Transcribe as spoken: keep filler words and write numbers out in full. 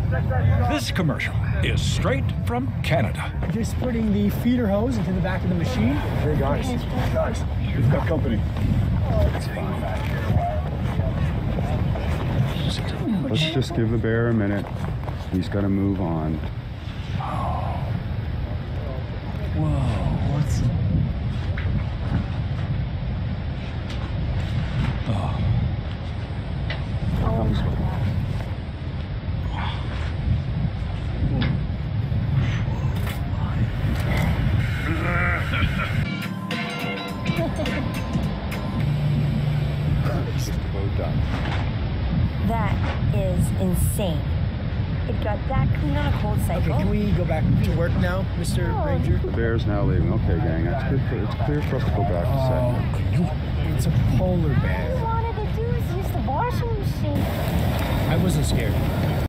This commercial is straight from Canada. Just putting the feeder hose into the back of the machine. Hey guys, guys, we've got company. Let's just give the bear a minute. He's got to move on. Whoa, what's... Oh. That is insane. It got that clean on a cold cycle. Okay, can we go back to work now, Mister Oh. Ranger? The bear's now leaving. Okay, gang, that's good. For, it's clear for us to go back to set. Oh, it's a polar All bear. I wanted to do is use the washing machine. I wasn't scared.